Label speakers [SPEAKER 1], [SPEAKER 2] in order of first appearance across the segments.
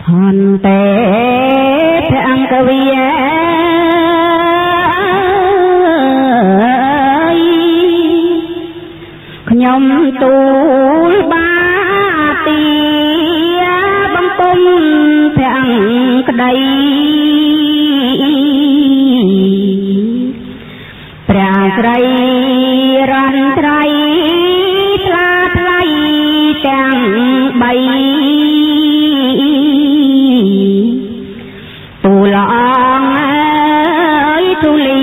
[SPEAKER 1] ហន្តេព្រះអង្គវិយាខ្ញុំទូលបាទីបំពុំព្រះអង្គក្តីព្រះស្រីរនត្រៃថ្លាថ្លៃទាំងបីទូលអងអើយទូលី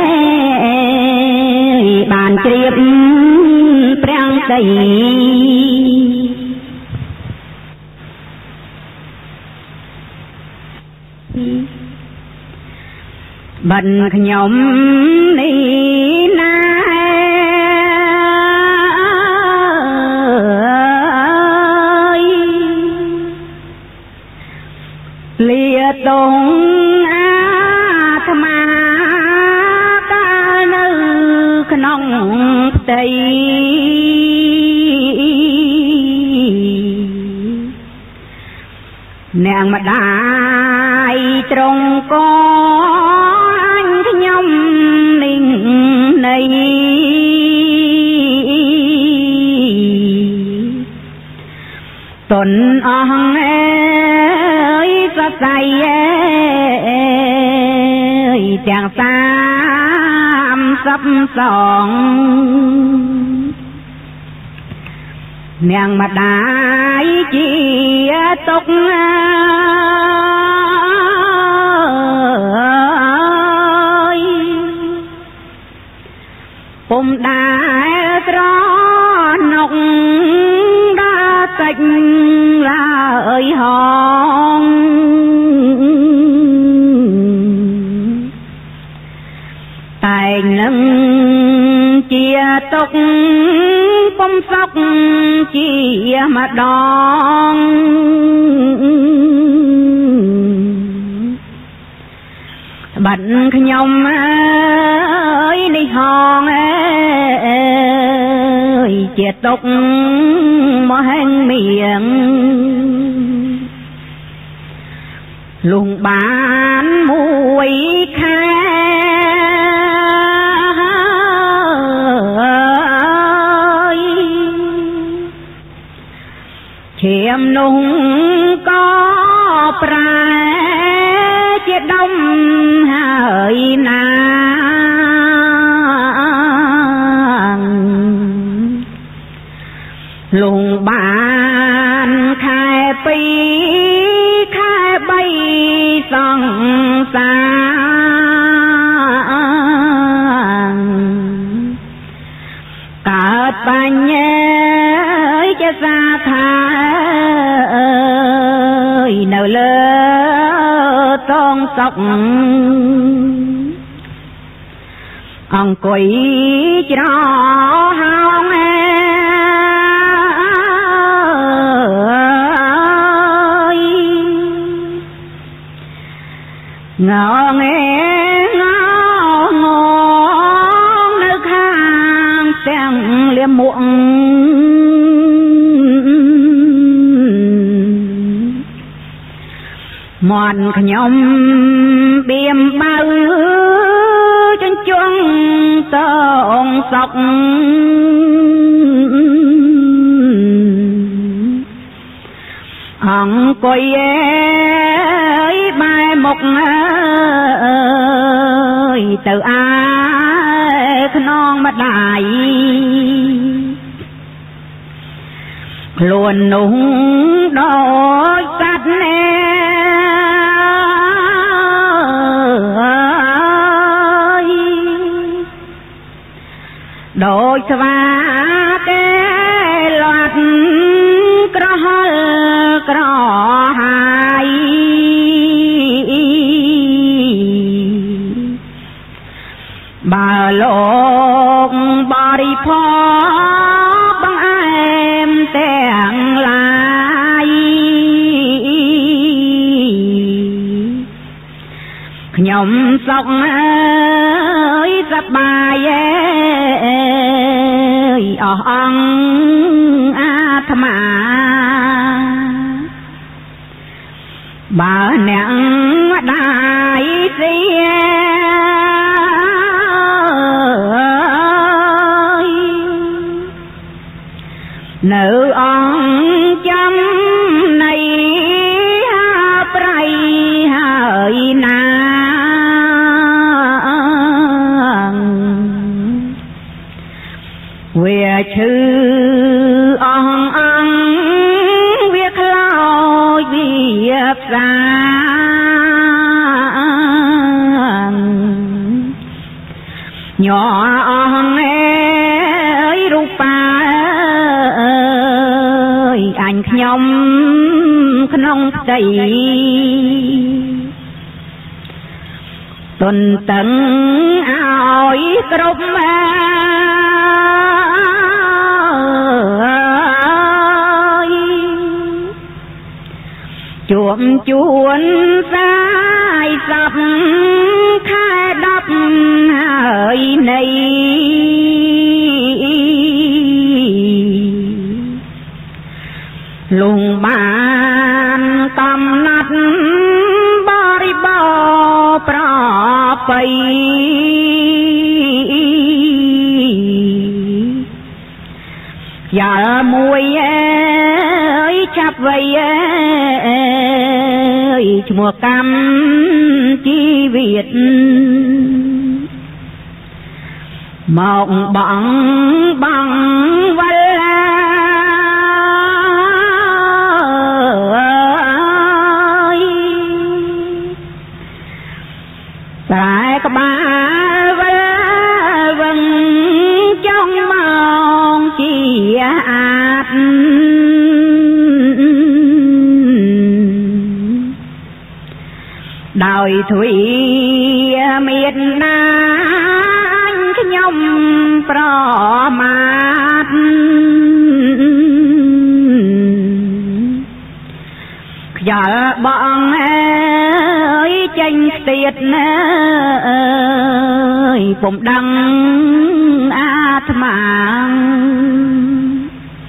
[SPEAKER 1] បានជ្រាបព្រះដីបិណ្ឌខ្ញុំនេះណាលាតងអាត្មាកាលនៅក្នុងផ្ទៃនាងម្ដាយត្រង់កអញខ្ញុំនឹងនៃតនអស់អើយសរសៃអើយទាំង30 សងនាងម្ដាយជាទុកពុំដែលត្រណុកដល់កិច្ចឡើយហងតែនឹងជាទុកពុំសុខជាម្ដងបិណ្ឌខ្ញុំអើយនេះហងអើយជាទុកមហិងមៀងលងបានមួយខែឈាមនោះក៏ប្រែជាដុំហើយណាលងបានខែ2ខែ3សង្សារកើតបញ្ញើជាសាថានៅលើតងសុកអង្គុយច្រហោងងងនៅខាងទាំងលៀមមួកមន់ខ្ញុំបៀមបើជញ្ជង់តងសុកអង្គុយបែមុខអើយទៅអាខ្នងម្ដាយខ្លួននោះដូចសត្វណែដូចស្វាទេលាត់ក្រហល់ក្រហាយបើលោកបរិភោគបង្អែមទាំងឡាយខ្ញុំសុខអើយសប្បាយអស់អង្គអាត្មា bà nặng đại sĩ nữ on chấm này ha prai hơi nàng về chữ on ăn việc lao việc ra nhỏ on ấy rụp pa anh nhom không đầy tuần tận áo cốc chuộng chuồn sai sập khai đắp hơi này lùng bàn cầm nát bari bao pra pay giờ mùi ấy chắp vây mùa cam chi Việt mộng bằng bằng vây tại các ba vân trong mong chi ạt đòi thủy miệt nang nhom pro mát giờ bọn ơi tranh tiệt ơi cũng đăng át mạng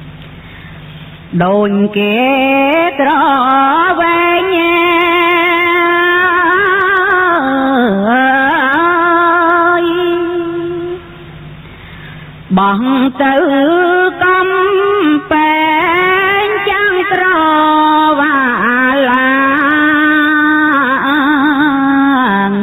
[SPEAKER 1] đồn kế trở về nhà bằng tự cấm bén chẳng trò và làng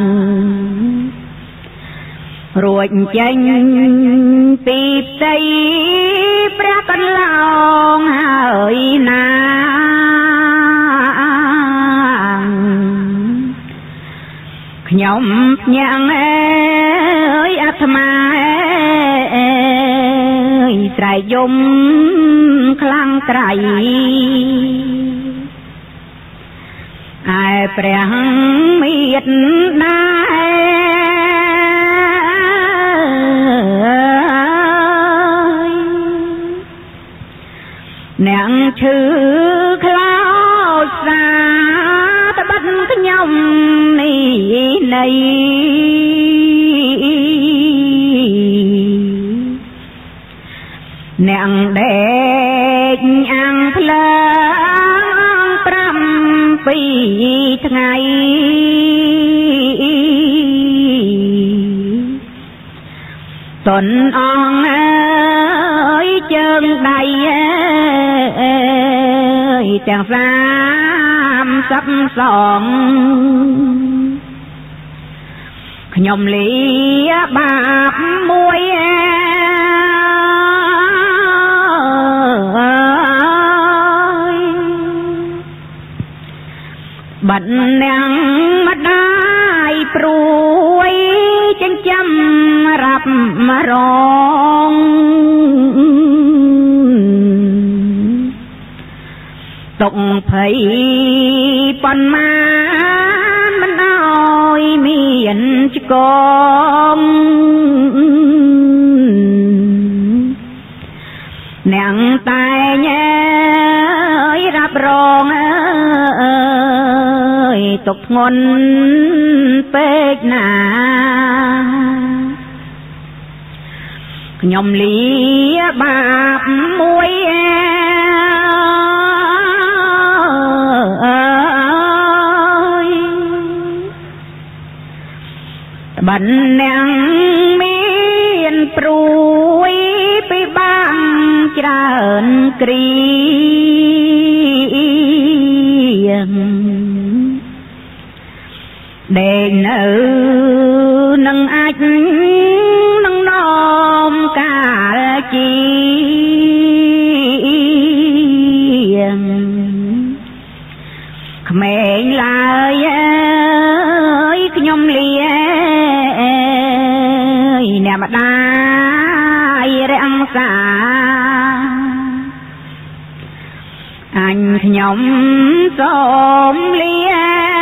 [SPEAKER 1] rồi chênh tịp tây bác con lòng hơi nàng nhóm nhang ơi át ma trái dung khlang trái ai prang miệt na nàng chữ khlao xa ta bắt nhom này này nàng đẹp ăn lang pram pi ngày tuần on ơi chân đầy chàng giam sắp sòn nhom lý bạc muối bận nàng mắt đai pruôi chân chăm rập mà rong tục thấy con ma mình ôi miền con nàng tay nhé rập rong tục ngôn bếch nà nhom lý bạc muối bận nắng miên pruôi bị băng tràn kri để nữ nâng ách nâng nom cả chi mẹ lại ơi nhom lia nè mà đai răng xa anh nhom xóm lia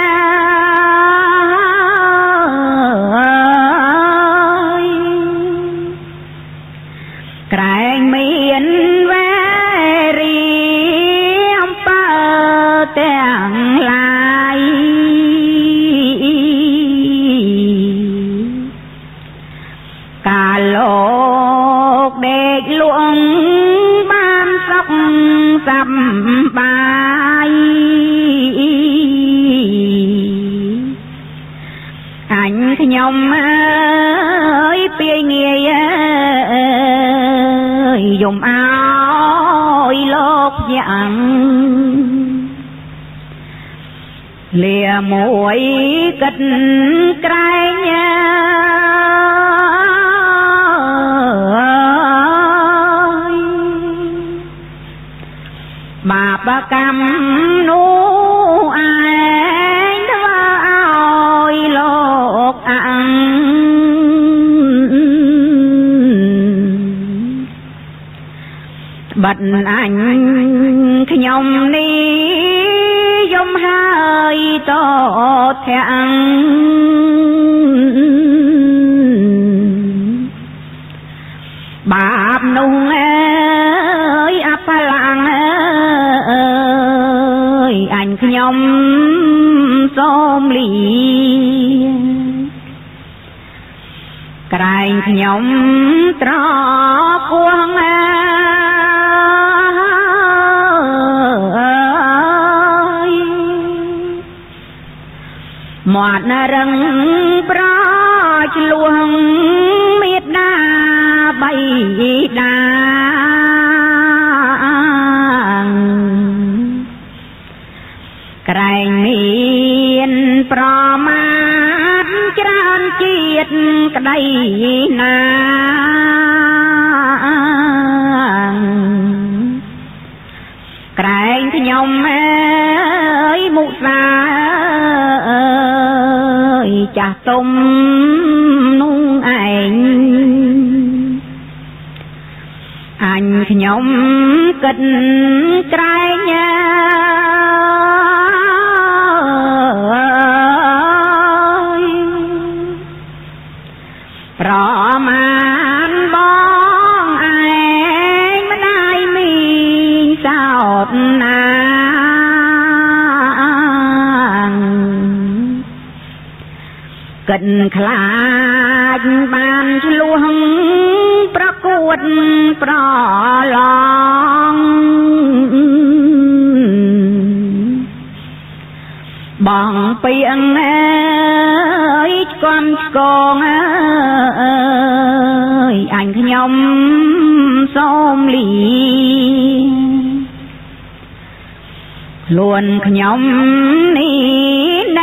[SPEAKER 1] cái miền về riêng ba tiếng lại cả lộc để luồng ban sóc sầm bay anh nhom ơi bia nghe dùng áo lót vàng lìa mũi kịch cay nha bà cầm nụ ai đó áo lót ăn bận anh nhom đi giống hai to thẹn bạp nung ơi áp lạng ơi anh nhom xôm lì cái nhom trọ quang một rừng bó luồng miệt đa bay đa cái miền pro mát tràn chiết cái đây na cái nhom ơi mụ xa chả tôm nung anh nhom cất trái nha rõ màn bóng anh mới đai mình sao cần khát ban luôngประกวดประลองบังเปียงเอ้ยความกองเอ้ยอันขยมส้มหลีล้วนขยมนี่ใน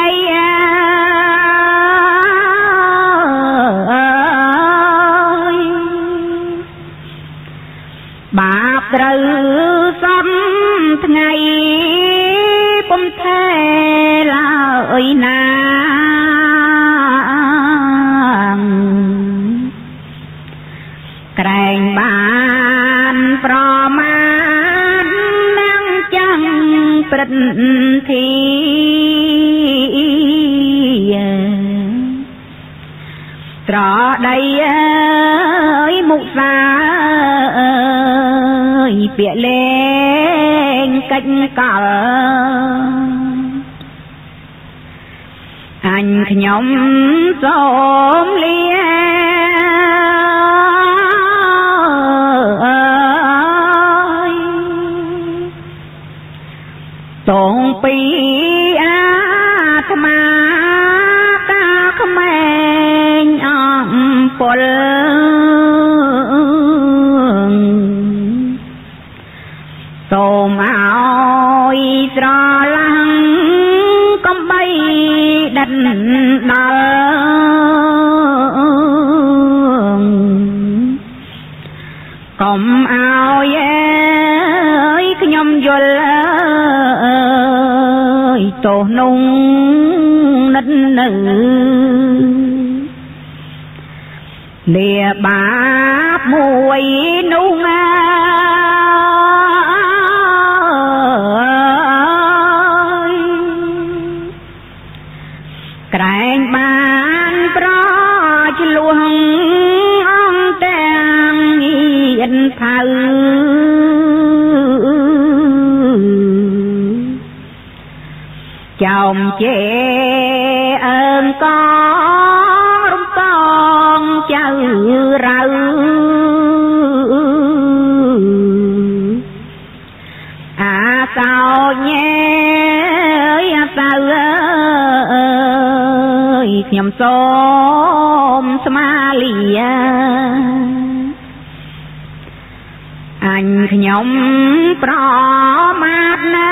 [SPEAKER 1] บาปตรึซ้ำทั้งไงปุ่มเทลอยนางแกร่งบานประมาณนั่งจังปรินทีตรอใดมุสาbịa lên cánh cờ anh nhóm xóm lia tổn pi á thà mà ta không anh ពលសូមឲ្យស្រឡាំងកំបីដិតដល់កុំឲ្យខ្ញុំយល់ទោសនោះនិតនៅលាបាបមួយនោះក្រែងបានប្រឆ្លួងអង្គទាំងងៀនផៅចោមជេអើងកងរំពងចៅរៅអាសោញេអាសៅខ្ញុំសូមស្មាលាអញខ្ញុំប្រមាទណា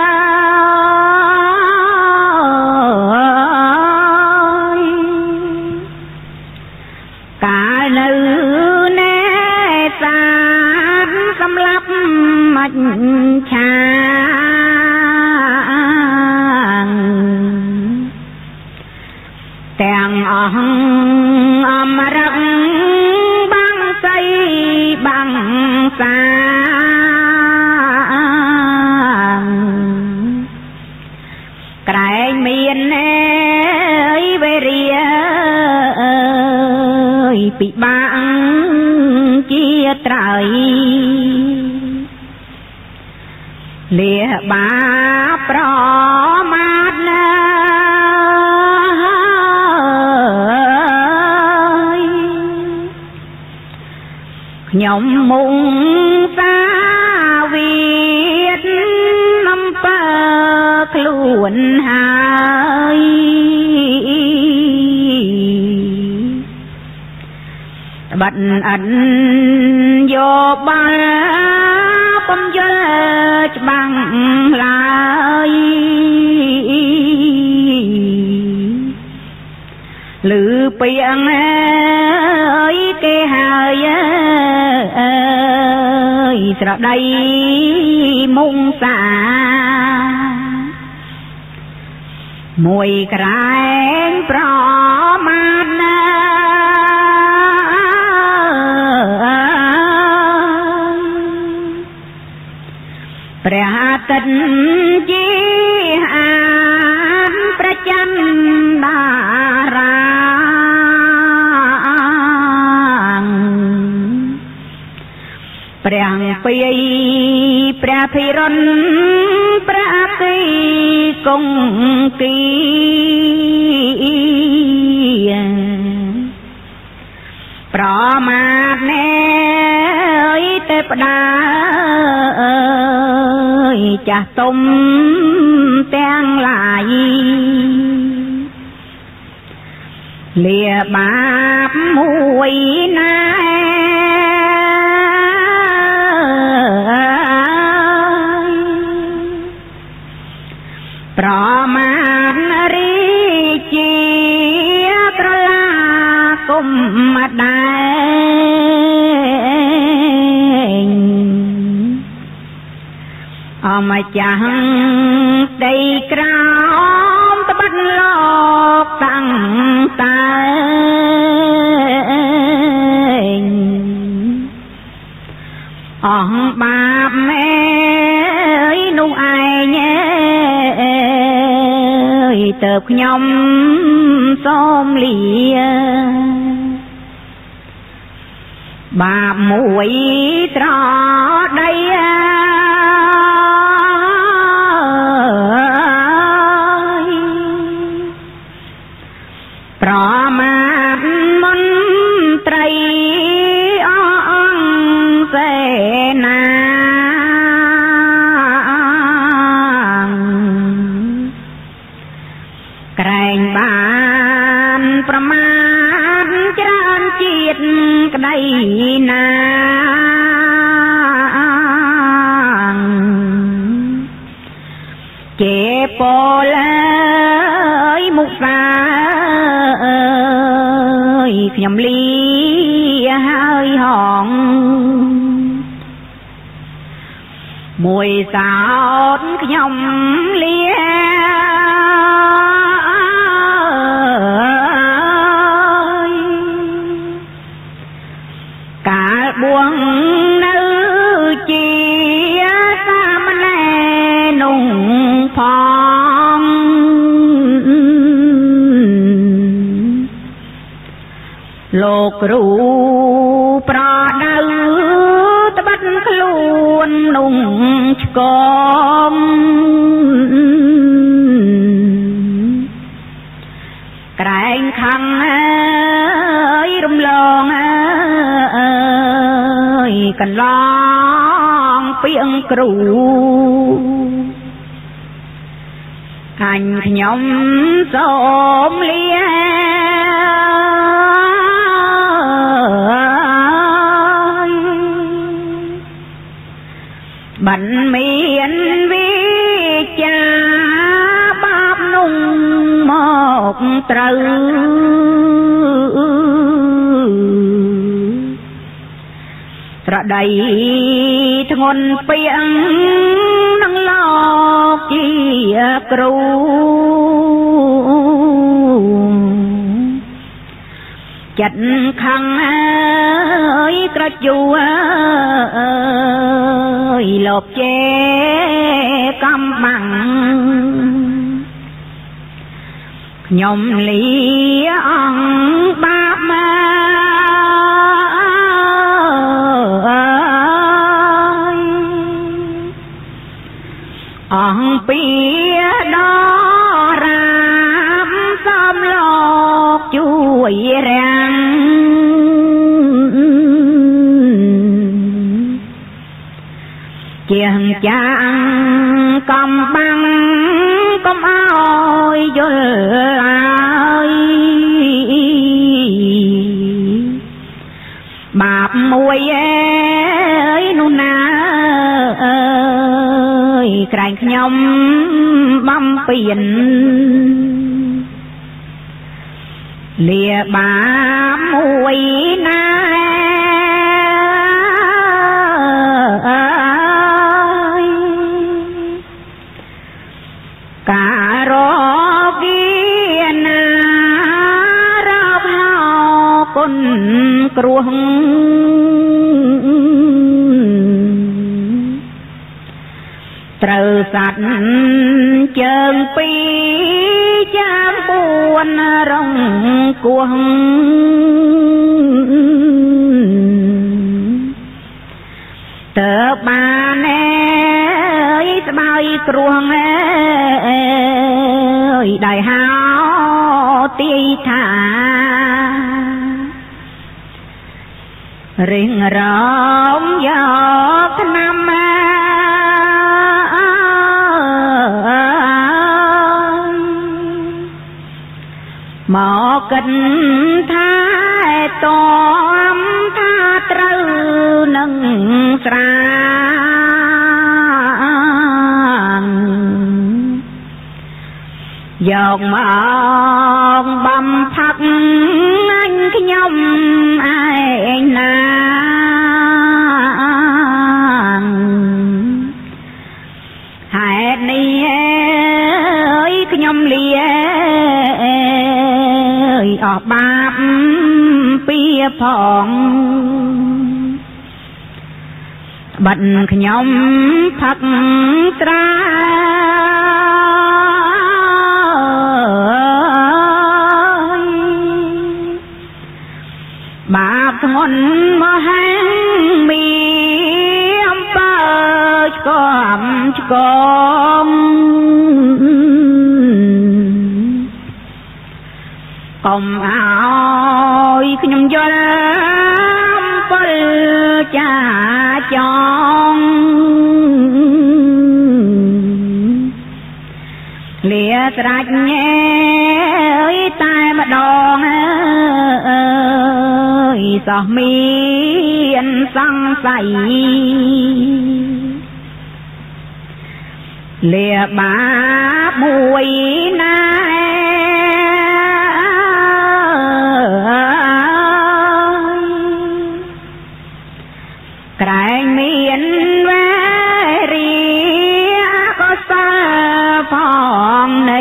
[SPEAKER 1] កាលនៅណែសាទសម្លាប់មច្ឆាទាំងអស់អមរៈបាំងសីបាំងសាក្រែងមានវេរាពិបាកជាត្រៃលាបាប្រមាទណាខ្ញុំមុងសាវិតអំពើខ្លួនហើយបាត់អិនយោបាលពំយល់ច្បាំងឡើយឮពីអងគេហើយស្រដីមុងសាមួយក្រែងប្រមាទណាព្រះអាទិត្យជាអានប្រច័ណ្ឌតារាព្រះពីព្រះភិរុនព្រះអតិគង្គីប្រមាទណែទេពតាចាស់ទុំទាំងឡាយលាបាបមួយណាប្រមាទរីជាត្រឡាគុំម្ដែងអម្ចាស់ដីក្រោមត្បិតលោកតាំងតែអស់បាបមេនោះឯងទៅខ្ញុំសូមលាបាបមួយត្រដីប្រមាទមន្ត្រីអង្គសេនាក្រែងបានប្រមាទច្រើនជាពលអើយមុខសាអើយខ្ញុំលីហើយហងមួយសោតខ្ញុំលាកាលបួងនៅជាសាមណេរនោះផងលោកគ្រូប្រដៅត្បិតខ្លួននោះឆ្កងក្រែងខំអើយរំលងអើយកន្លងពីអង្គ្រូអញខ្ញុំសូមលាបានមានវិជាបាបនោះមកត្រូវប្រដីធ្ងន់ពីអងនឹងលោកជាគ្រូចិត្តខឹងអើយក្រជូអើយលោកជេកំបាំងខ្ញុំលីអង្គបាបមកអង្គពីដល់រាមសំលោកជួយរាំងជាងចាងកំបាំងកុំអោយយល់ឡើយបាបមួយអើយនោះណាអើយក្រែងខ្ញុំបំពេញលាបាបមួយណាការគីណារោបហៅគុណគ្រោះត្រូវសัตว์ជើងពីរចាម4រងគោះតើបានស្បើយគ្រោះអើយដោយហៅទីថារិងរំយកឆ្នាំមកកិនថាតមថាត្រូវនឹងស្រាយកមកបំផាក់អញខ្ញុំឯងណាហេតុនេះអើយខ្ញុំលាអស់បាបពីផងបាត់ខ្ញុំផឹកត្រាបាបធ្ងន់មហិមីអំពើឆ្កំឆ្កងកុំអោយខ្ញុំយល់អំពលចាចងលាត្រាច់ញ៉ែតែម្ដងសោះមានសង្ស័យលាបាបមួយណាក្រែងមានវេរីក៏សាផងនៃ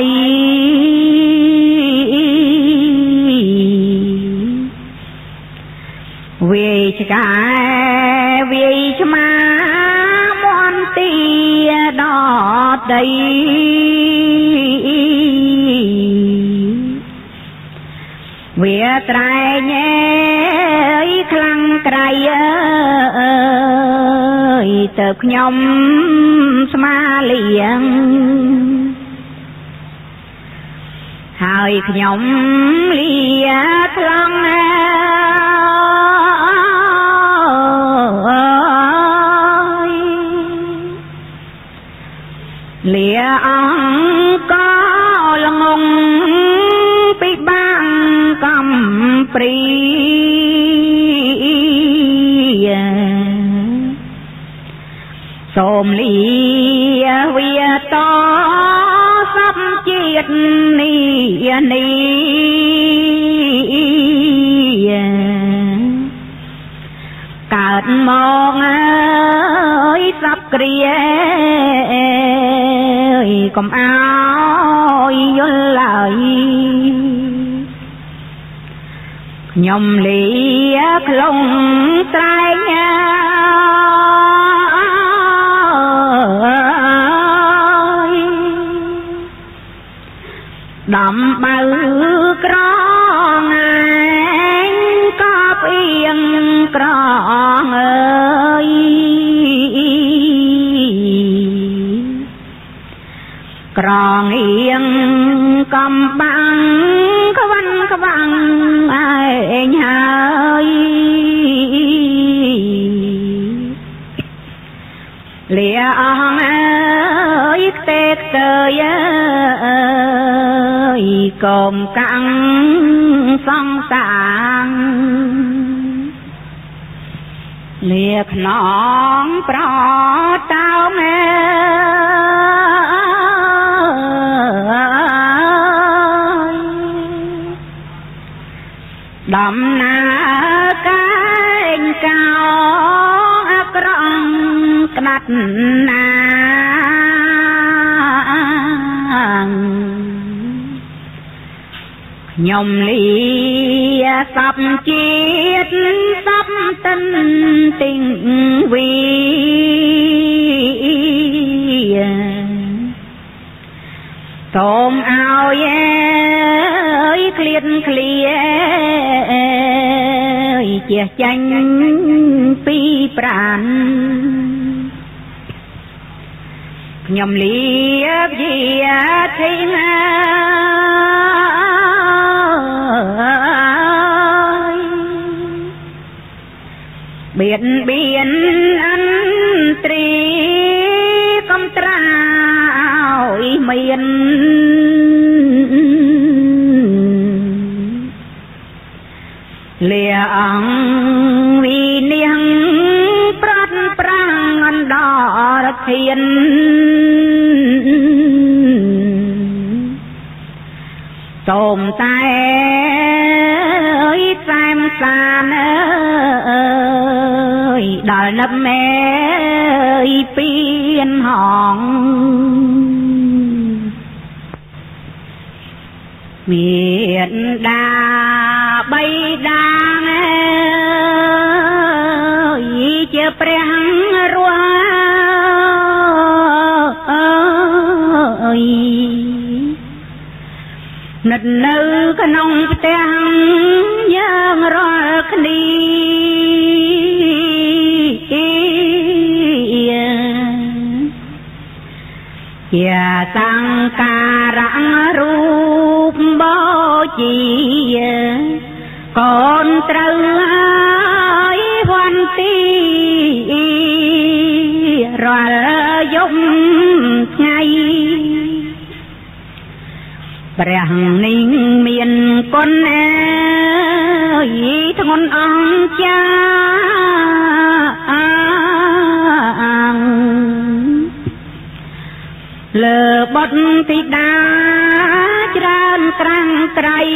[SPEAKER 1] វាយឆ្កែវាយឆ្មាមន់ទីដល់ដីវាត្រែងខ្លាំងក្រៃអើយទៅខ្ញុំស្មាលៀងហើយខ្ញុំលាថ្លង់លាអង្គលងងពីបាំងកំព្រីសូមលាវាតសពជាតិនេះកើតមកអើយសពគ្រាកុំអោយយល់ឡើយខ្ញុំលាខ្លងត្រែងដំបើក្រងឯងក៏ផ្អៀងក្រងអើយក្រងអៀងកំបាំងក្វាន់ក្វាំងឯងហើយលាអងអើយទេកទៅអើយកុំកាំងសងសាងលាខ្នងប្រតោងដំណើរកាយកោអក្រង់ក្តាត់ណាខ្ញុំលាសពជាតិសពតិនទិញវីសូមឲ្យឃ្លាតឃ្លាជាចាញ់ពីប្រាណខ្ញុំលាជាធីណាបៀតបៀនអន្ត្រីកំត្រាឲ្យមានលាអង្គវិនាងប្រាត់ប្រាំងអណ្ដោរធានសូមតែសែមសានដល់នឹកមេពៀនហងមានដាបៃដាងជាព្រះរស់និតនៅក្នុងផ្ទះយើងរាល់គ្នាជាសង្ការៈរូបបូជាកូនត្រូវហើយវន្ទីរាល់យប់ថ្ងៃព្រះនឹងមានគុណធ្ងន់អង្ចាលើបុបុត្រធីតាច្រើនក្រាំងក្រៃ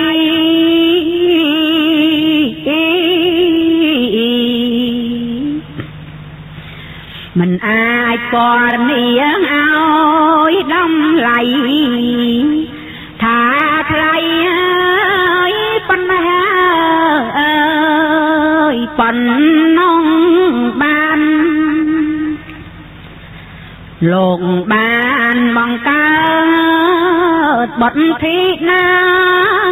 [SPEAKER 1] មិនអាចពណ៌នាងឲ្យដំឡៃថាថ្លៃហើយប៉ុណ្ណាអើយប៉ុណ្ណងបានលោកបានបង្កើតបុត្រធីតា